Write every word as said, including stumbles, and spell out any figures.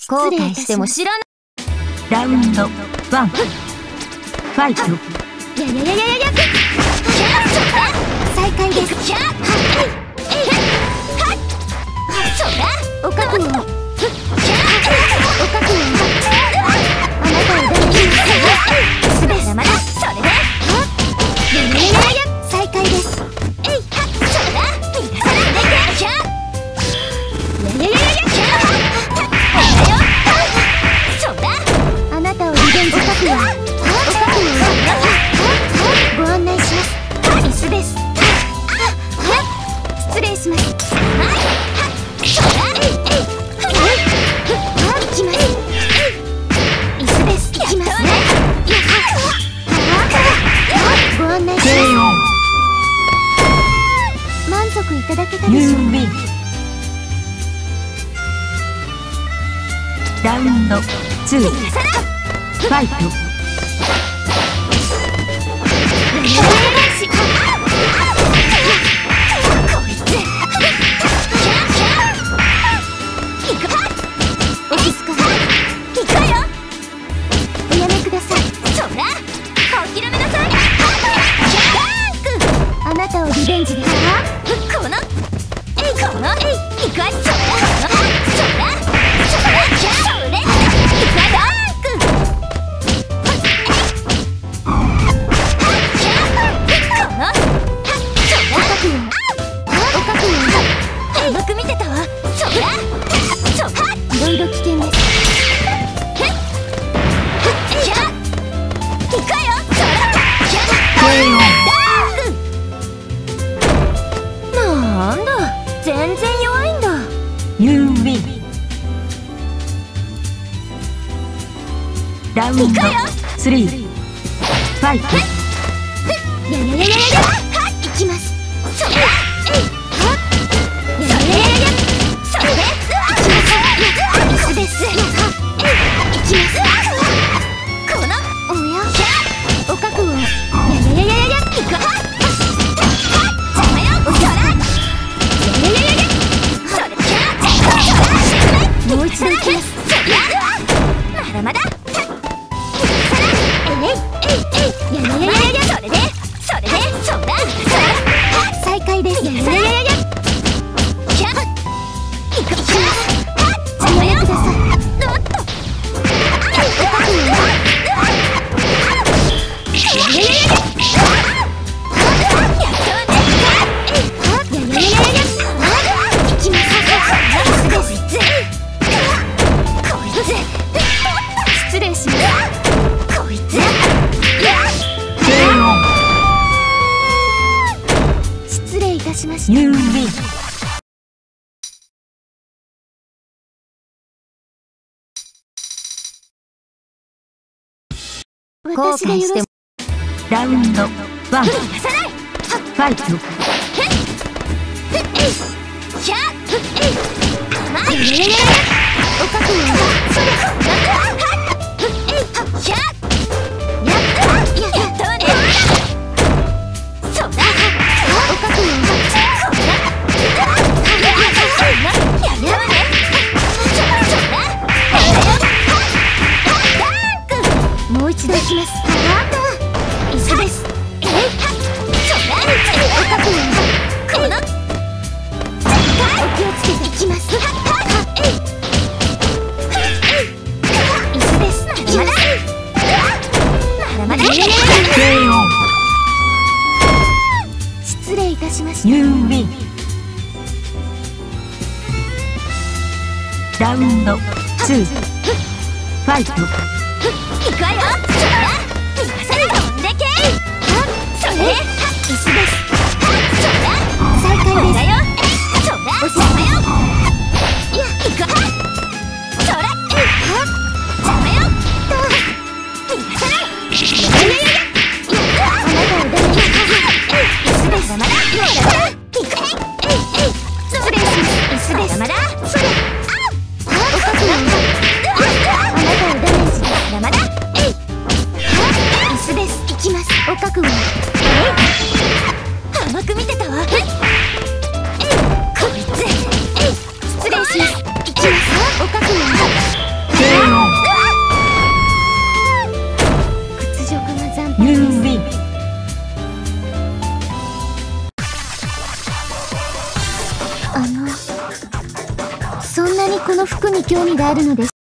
後悔しても知らない。 ラウンドワンファイト。 やややややや再開です。お覚悟を。お覚悟を。あなたを誰にすべてまだそれで。ややややや再開です。えいはっそれだ。逃がさないで。やややややあなたをリベンジ覚悟。お覚悟を。ご案内します。椅子です。失礼します。ご案内します。満足いただけたでしょうか。 ラウンドツーファイト。 あなたをリベンジですか。このえいこのえいいくわそらそらそらそれいくわダークこのそらお覚悟お覚悟よく見てたわそらそらいろいろ危険です。いくわよそらなんだ、全然弱いんだ。 ユーウィン。ラウンドスリーファイト。 ややややややはい行きます。それえいはやややややそれで行きます。椅子です。えい行きます。このおやお覚悟を。やややややや行くはもう一度行きます。まだまだ。えいえいえいややややややそれでそれでそら再開です。ややややややキャッ行くきます。おやめください。おっとややややや失礼します。こいつ失礼いたしました。 ユーウィン。 私がよろしく。 ラウンドワンファイト。 お覚悟を。それやったわね。そうだお覚悟を。やったわね。もう一度いきます。椅子です。えいお覚悟を。このお気をつけていきます。椅子です。まだまだまだ失礼いたしました。 ユーウィン。ラウンドツーファイト。 いくわよ。そら逃がさない飛んでけい。それ椅子です。そら再開です。だよそらおしまよ。いやいくわそらえいは邪魔よ。逃がさない。やややややあなたを誰に椅子です。まだまだいくわえいえい失礼します。椅子です。まだそれお覚悟を。あなたをダメージです。まだまだえい椅子です。行きます。お覚悟を。えい甘く見てたわ。えいこいつえい失礼します。行きます。お覚悟を。 あのそんなにこの服に興味があるのです